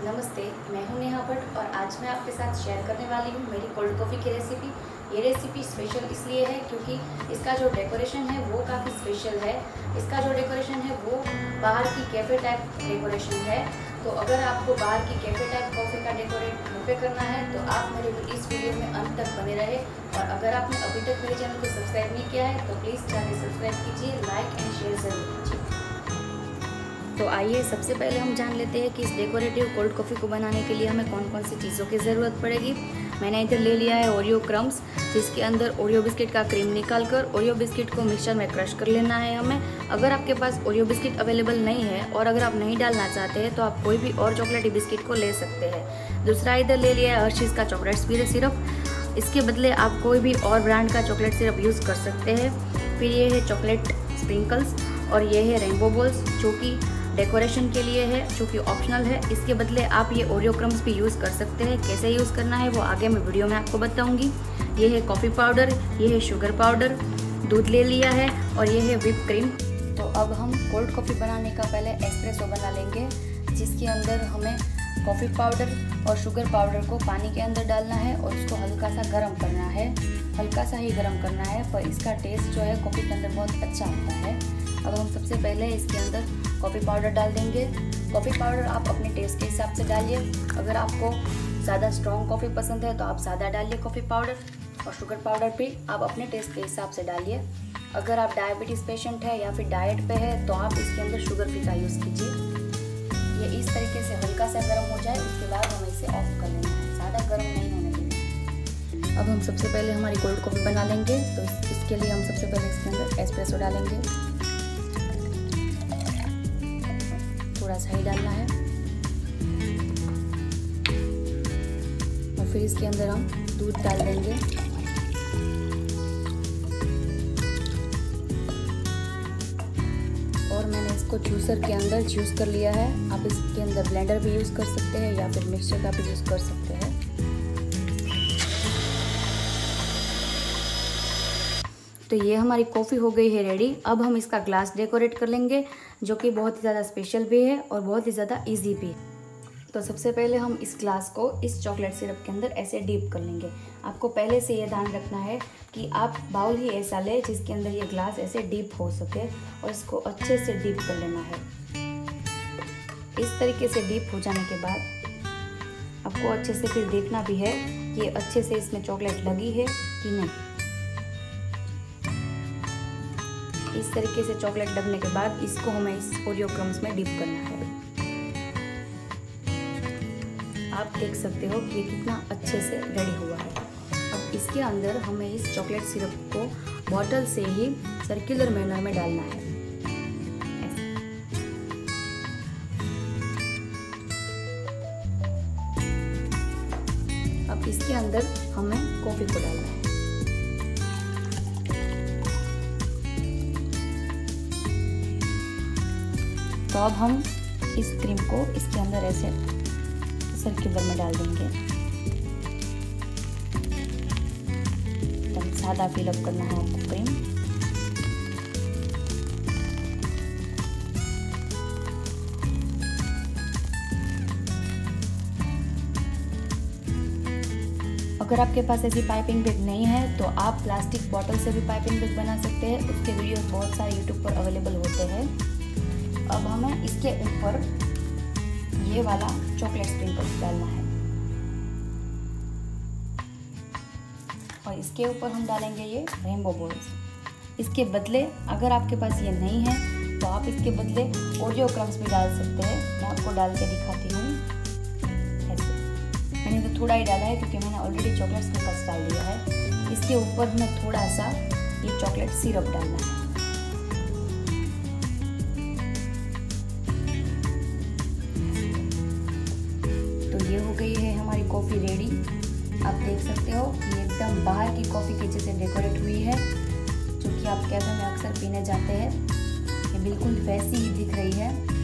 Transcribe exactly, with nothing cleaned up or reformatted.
नमस्ते, मैं हूं नेहा भट्ट और आज मैं आपके साथ शेयर करने वाली हूं मेरी कोल्ड कॉफ़ी की रेसिपी। ये रेसिपी स्पेशल इसलिए है क्योंकि इसका जो डेकोरेशन है वो काफ़ी स्पेशल है। इसका जो डेकोरेशन है वो बाहर की कैफ़े टाइप डेकोरेशन है। तो अगर आपको बाहर की कैफ़े टाइप कॉफ़ी का डेकोरेट घर पे करना है तो आप मेरे इस वीडियो में अंत तक बने रहे। और अगर आपने अभी तक मेरे चैनल को सब्सक्राइब नहीं किया है तो प्लीज़ जाके सब्सक्राइब कीजिए, लाइक एंड शेयर जरूर कीजिए। तो आइए सबसे पहले हम जान लेते हैं कि इस डेकोरेटिव कोल्ड कॉफ़ी को बनाने के लिए हमें कौन कौन सी चीज़ों की ज़रूरत पड़ेगी। मैंने इधर ले लिया है ओरियो क्रम्स, जिसके अंदर ओरियो बिस्किट का क्रीम निकाल कर ओरियो बिस्किट को मिक्सचर में क्रश कर लेना है हमें। अगर आपके पास ओरियो बिस्किट अवेलेबल नहीं है और अगर आप नहीं डालना चाहते हैं तो आप कोई भी और चॉकलेटी बिस्किट को ले सकते हैं। दूसरा इधर ले लिया है हर्शीज़ का चॉकलेट सिरप। इसके बदले आप कोई भी और ब्रांड का चॉकलेट सिरप यूज़ कर सकते हैं। फिर ये है चॉकलेट स्प्रिंकल्स और ये है रेनबो बॉल्स, जो कि डेकोरेशन के लिए है, जो कि ऑप्शनल है। इसके बदले आप ये ओरियो क्रम्स भी यूज़ कर सकते हैं। कैसे यूज़ करना है वो आगे मैं वीडियो में आपको बताऊंगी। ये है कॉफ़ी पाउडर, ये है शुगर पाउडर, दूध ले लिया है और ये है व्हिप क्रीम। तो अब हम कोल्ड कॉफ़ी बनाने का पहले एस्प्रेसो बना लेंगे, जिसके अंदर हमें कॉफ़ी पाउडर और शुगर पाउडर को पानी के अंदर डालना है और उसको हल्का सा गर्म करना है। हल्का सा ही गर्म करना है, पर इसका टेस्ट जो है कॉफ़ी के अंदर बहुत अच्छा आता है। अब हम सबसे पहले इसके अंदर कॉफ़ी पाउडर डाल देंगे। कॉफ़ी पाउडर आप अपने टेस्ट के हिसाब से डालिए। अगर आपको ज़्यादा स्ट्रॉन्ग कॉफ़ी पसंद है तो आप ज़्यादा डालिए कॉफ़ी पाउडर, और शुगर पाउडर भी आप अपने टेस्ट के हिसाब से डालिए। अगर आप डायबिटीज़ पेशेंट है या फिर डाइट पे है तो आप इसके अंदर शुगर फ्री का यूज़ कीजिए। ये इस तरीके से हल्का सा गर्म हो जाए, उसके बाद हमें इसे ऑफ कर लेना है, ज़्यादा गर्म नहीं होने देना। अब हम सबसे पहले हमारी कोल्ड कॉफ़ी बना लेंगे। तो इसके लिए हम सबसे पहले इसके अंदर एस्प्रेसो डालेंगे, थोड़ा सा ही डालना है, और फिर इसके अंदर हम दूध डाल देंगे। और मैंने इसको जूसर के अंदर जूस कर लिया है। आप इसके अंदर ब्लेंडर भी यूज़ कर सकते हैं या फिर मिक्सचर का भी यूज़ कर सकते हैं। तो ये हमारी कॉफ़ी हो गई है रेडी। अब हम इसका ग्लास डेकोरेट कर लेंगे, जो कि बहुत ही ज़्यादा स्पेशल भी है और बहुत ही ज़्यादा इजी भी है। तो सबसे पहले हम इस ग्लास को इस चॉकलेट सिरप के अंदर ऐसे डीप कर लेंगे। आपको पहले से ये ध्यान रखना है कि आप बाउल ही ऐसा ले जिसके अंदर ये ग्लास ऐसे डीप हो सके, और इसको अच्छे से डीप कर लेना है। इस तरीके से डीप हो जाने के बाद आपको अच्छे से फिर देखना भी है कि अच्छे से इसमें चॉकलेट लगी है कि नहीं। इस तरीके से चॉकलेट लगने के बाद इसको हमें इस ओरियो क्रम्स में डिप करना है। आप देख सकते हो कि ये कितना अच्छे से रेडी हुआ है। अब इसके अंदर हमें इस चॉकलेट सिरप को बॉटल से ही सर्कुलर मैनर में डालना है। अब इसके अंदर हमें कॉफी को डालना है। तो अब हम इस क्रीम को इसके अंदर ऐसे सर्कुलर में डाल देंगे। एकदम सादा फिलअप करना है आपको क्रीम। अगर आपके पास ऐसी पाइपिंग बैग नहीं है तो आप प्लास्टिक बॉटल से भी पाइपिंग बैग बना सकते हैं। उसके वीडियोस बहुत सारे यूट्यूब पर अवेलेबल होते हैं। अब हमें इसके ऊपर ये वाला चॉकलेट स्प्रिंकल्स डालना है, और इसके ऊपर हम डालेंगे ये रेनबो बॉल्स। इसके बदले अगर आपके पास ये नहीं है तो आप इसके बदले ओरियो क्रम्स भी डाल सकते हैं। मैं आपको डाल के दिखाती हूँ। ऐसे मैंने तो थोड़ा ही डाला है क्योंकि मैंने ऑलरेडी चॉकलेट स्प्रिंकल्स डाल दिया है। इसके ऊपर हमें थोड़ा सा ये चॉकलेट सिरप डालना है। ये हो गई है हमारी कॉफ़ी रेडी। आप देख सकते हो ये एकदम बाहर की कॉफ़ी के जैसे डेकोरेट हुई है, जो कि आप कैफे में अक्सर पीने जाते हैं। ये बिल्कुल वैसी ही दिख रही है।